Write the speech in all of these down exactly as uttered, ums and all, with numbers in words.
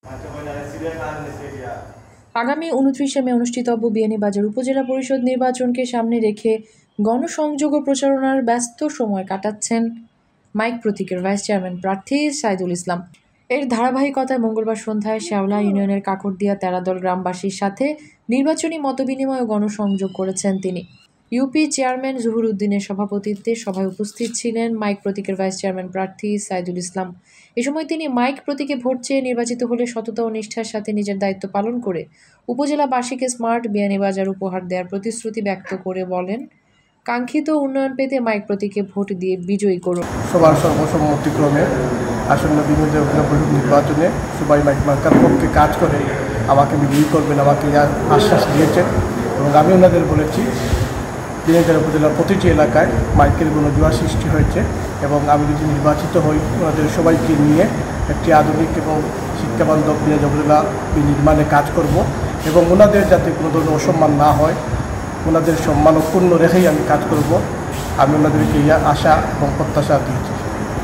আগামী উনত্রিশে মে অনুষ্ঠিতব্য বিয়ানীবাজার উপজেলা পরিষদ নির্বাচনকে সামনে রেখে গণসংযোগ ও প্রচারণার ব্যস্ত সময় কাটাচ্ছেন মাইক প্রতীকের ভাইস চেয়ারম্যান প্রার্থী সাইদুল ইসলাম। এর ধারাবাহিকতায় মঙ্গলবার সন্ধ্যায় শেওলা ইউনিয়নের কাকরদিয়া তেরাদল গ্রামবাসীর সাথে নির্বাচনী মতবিনিময় ও গণসংযোগ করেছেন তিনি। ইউপি চেয়ারম্যান জহুর উদ্দিনের সভাপতিত্বে সভায় উপস্থিত ছিলেন মাইক প্রতীকের ভাইস চেয়ারম্যান প্রার্থী সাইদুল ইসলাম। এ সময় তিনি মাইক প্রতীকে ভোট চেয়ে নির্বাচিত হলে সততা ও নিষ্ঠার সাথে নিজের দায়িত্ব পালন করে উপজেলাবাসীকে স্মার্ট বিয়ানীবাজার উপহার দেওয়ার প্রতিশ্রুতি ব্যক্ত করে বলেন, কাঙ্ক্ষিত উন্নয়ন পেতে মাইক প্রতীকে ভোট দিয়ে বিজয়ী করুন। সবার সর্বসম্মতিক্রমে আসন্ন বিভাজীয় পরিষদ নির্বাচনে সবাই মাইক মার্কার পক্ষে কাজ করে আমাকে বিজয়ী করবেন, আমাকে আশ্বাস দিয়েছেন এবং আমি ওনাদের বলেছি বিয়ানীবাজার উপজেলার প্রতিটি এলাকায় মাইকের গণজোয়া সৃষ্টি হয়েছে এবং আমি যদি নির্বাচিত হই ওনাদের সবাইকে নিয়ে একটি আধুনিক এবং শিক্ষাবান্ধব বিয়ানীবাজার উপজেলা নির্মাণে কাজ করব এবং ওনাদের যাতে কোনো ধরনের অসম্মান না হয়, ওনাদের সম্মান অক্ষুণ্ণ রেখেই আমি কাজ করব। আমি ওনাদেরকে আশা এবং প্রত্যাশা দিয়েছি।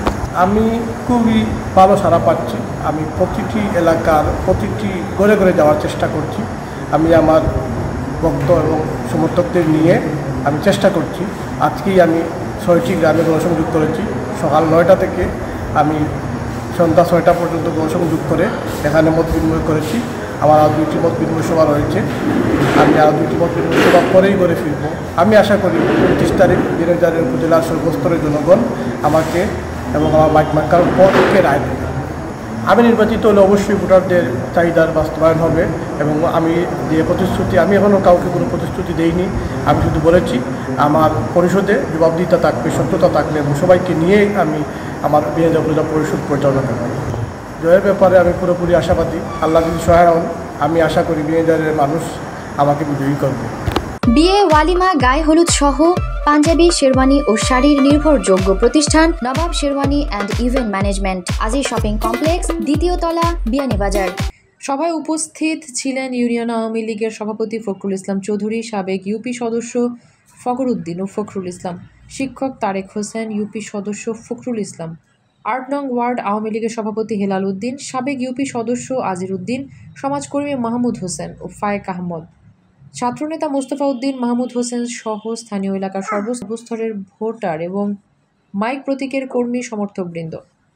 আমি খুবই ভালো সাড়া পাচ্ছি। আমি প্রতিটি এলাকার প্রতিটি ঘরে ঘরে যাওয়ার চেষ্টা করছি। আমি আমার ভক্ত এবং সমর্থকদের নিয়ে আমি চেষ্টা করছি। আজকেই আমি ছয়টি গ্রামে গণসংযোগ করেছি। সকাল নয়টা থেকে আমি সন্ধ্যা ছয়টা পর্যন্ত গণসংযোগ করে এখানে মত বিনিময় করেছি। আমার আরও দুইটি মত বিনিময় সভা রয়েছে। আমি আরও দুইটি মত বিনিময় সভা পরেই করে ফিরব। আমি আশা করি উনত্রিশ তারিখ বিয়ানীবাজার উপজেলার সর্বস্তরের জনগণ আমাকে এবং আমার মাইক মার্কার পক্ষে রায় দেবে। আমি নির্বাচিত হলে অবশ্যই ভোটারদের চাহিদার বাস্তবায়ন হবে এবং আমি যে প্রতিশ্রুতি, আমি এখনও কাউকে কোনো প্রতিশ্রুতি দেইনি। আমি শুধু বলেছি আমার পরিষদে জবাবদিহিতা থাকবে, সত্যতা থাকবে এবং সবাইকে নিয়েই আমি আমার বিয়ানীবাজার উপজেলা পরিষদ পরিচালনা করব। জয়ের ব্যাপারে আমি পুরোপুরি আশাবাদী। আল্লাহ যদি সহায় হন, আমি আশা করি বিয়ানীবাজারের মানুষ আমাকে বিজয়ী করবে। বিয়ে, ওয়ালিমা, গায়ে হলুদ সহ পাঞ্জাবি, শেরওয়ানি ও শাড়ির নির্ভরযোগ্য প্রতিষ্ঠান Nawab Sherwani and event management, Aji shopping complex, দ্বিতীয় তলা, বিয়ানীবাজার। সভায় উপস্থিত ছিলেন ইউনিয়ন আওয়ামী লীগের সভাপতি ফখরুল ইসলাম চৌধুরী, সাবেক ইউপি সদস্য ফখর উদ্দিন ও ফখরুল ইসলাম, শিক্ষক তারেক হোসেন, ইউপি সদস্য ফখরুল ইসলাম, আট নং ওয়ার্ড আওয়ামী লীগের সভাপতি হেলাল উদ্দিন, সাবেক ইউপি সদস্য আজির উদ্দিন, সমাজকর্মী মাহমুদ হোসেন ও ফায়েক আহমদ, ছাত্রনেতা মোস্তফা উদ্দিন, মাহমুদ হোসেন সহ স্থানীয় এলাকার সর্বস্তরের ভোটার এবং মাইক প্রতীকের কর্মী সমর্থকবৃন্দ।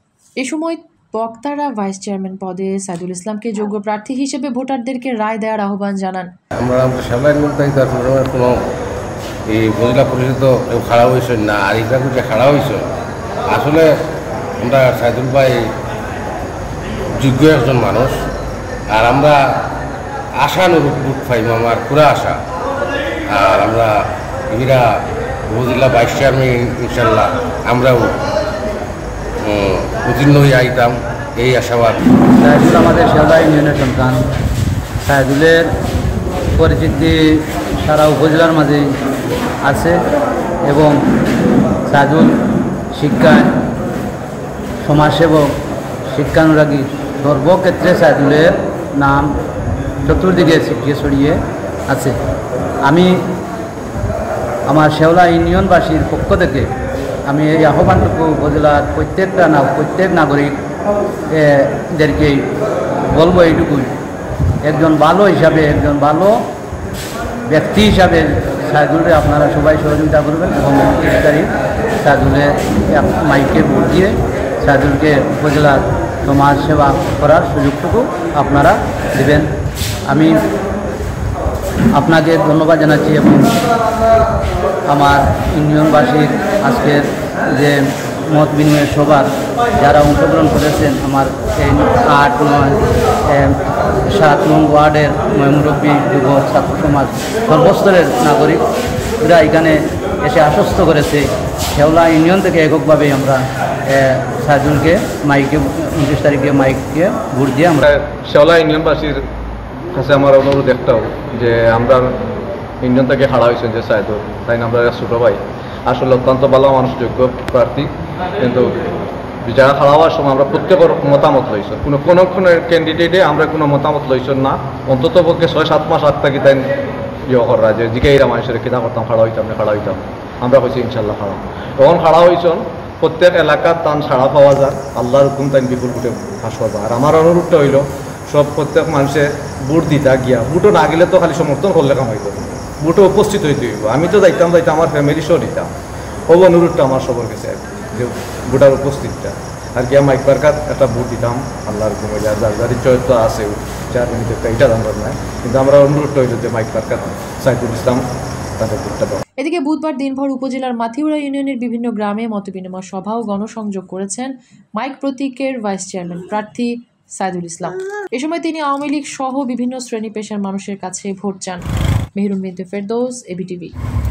এ সময় বক্তারা ভাইস চেয়ারম্যান পদে সাইদুল ইসলামকে যোগ্য প্রার্থী হিসেবে ভোটারদেরকে রায় দেওয়ার আহ্বান জানান। আমরা কোনো এই উপজেলা পরিষদ খাড়া হয়েছে না, আর এটা যে খাড়া হয়েছে আসলে আমরা সাইদুল ভাই যোগ্য একজন মানুষ, আর আমরা আশানুরূপ ভোট পাইব, আমার পুরা আশা। আর আমরা এরা উপজেলা ভাইস চেয়ারম্যান ইনশাল্লাহ আমরাও উত্তীর্ণ হয়ে আইতাম, এই আশাবাদ। সাইদুল আমাদের শেওলা ইউনিয়নের সন্তান। সাইদুলের পরিচিতি সারা উপজেলার মাঝে আছে এবং সাইদুল শিক্ষায় সমাজসেবক, শিক্ষানুরাগী, সর্বক্ষেত্রে সাইদুলের নাম চতুর্দিকে ছিটিয়ে ছড়িয়ে আছে। আমি আমার শেওলা ইউনিয়নবাসীর পক্ষ থেকে আমি এই আহ্বানটুকু উপজেলার প্রত্যেকটা না প্রত্যেক নাগরিকদেরকেই বলবো এইটুকুই, একজন ভালো হিসাবে, একজন ভালো ব্যক্তি হিসাবে সাইদুলকে আপনারা সবাই সহযোগিতা করবেন এবং উনত্রিশ তারিখ সাইদুলের মাইকে ভোট দিয়ে সাইদুলকে উপজেলার সমাজ সেবা করার সুযোগটুকু আপনারা দেবেন। আমি আপনাকে ধন্যবাদ জানাচ্ছি এবং আমার ইউনিয়নবাসীর আজকের যে মত বিনিময় সভার যারা অংশগ্রহণ করেছেন, আমার এই আট নয় সাত নং ওয়ার্ডের মুরব্বী, যুব, ছাত্র সমাজ, সর্বস্তরের নাগরিকরা এখানে এসে আশ্বস্ত করেছে শেওলা ইউনিয়ন থেকে এককভাবে আমরা সাইদুলকে মাইকে উনত্রিশ তারিখে মাইককে ভোট দিয়ে আমরা শেওলা ইউনিয়নবাসীর কাছে আমার অনুরোধ একটাও যে আমরা ইউনিয়ন থেকে হারা হয়েছেন যে সাইদুল, তাই না আমরা ছোটো ভাই, আসলে অত্যন্ত ভালো মানুষ, যোগ্য প্রার্থী, কিন্তু যারা খাড়া হওয়ার সময় আমরা প্রত্যেকের মতামত লইছ, কোনো কোনো কোনো ক্যান্ডিডেটে আমরা কোনো মতামত লইছ না, অন্তত পক্ষে ছয় সাত মাস আগ থাকি তাই ইয়ে করা যে জিকে এরা মানুষের কিনা করতাম, খাড়া হইতাম না খাড়া হইতাম, আমরা হয়েছি ইনশাল্লাহ খাড়া। তখন খাড়া হয়েছেন প্রত্যেক এলাকার তান সাড়া পাওয়া যায়, আল্লাহর হুকুম তাই বিপুল ফুটে ফাঁস করবো। আর আমার অনুরোধটা হইল সব প্রত্যেক মানুষে ভোট দিতা গিয়া ভোটও না গেলে তো খালি সমর্থন করলে কামাই করবো, ভোটে উপস্থিত হইতে হইব। আমি তো যাইতাম যাইতাম আমার ফ্যামিলি সহ দিতাম, ও অনুরোধটা আমার সবার কাছে আর কি, যে ভোটার উপস্থিতটা আর কি মাইক বারকাত একটা ভোট দিতাম আল্লাহর কুমিল্লা যার যার চরিত্র আছে চার মিনিট এইটা আমরা নাই, কিন্তু আমরা অনুরোধটা হইল যে মাইক বারকাত সাইদুল ইসলাম তাদের ভোটটা দেওয়া। এদিকে বুধবার দিনভর উপজেলার মাথিউরা ইউনিয়নের বিভিন্ন গ্রামে মতবিনিময় সভা ও গণসংযোগ করেছেন মাইক প্রতীকের ভাইস চেয়ারম্যান প্রার্থী সাইদুল ইসলাম। এ সময় তিনি আওয়ামী লীগ সহ বিভিন্ন শ্রেণী পেশার মানুষের কাছে ভোট চান। মেহেরুন বিনতে ফেরদৌস, এবিটিভি।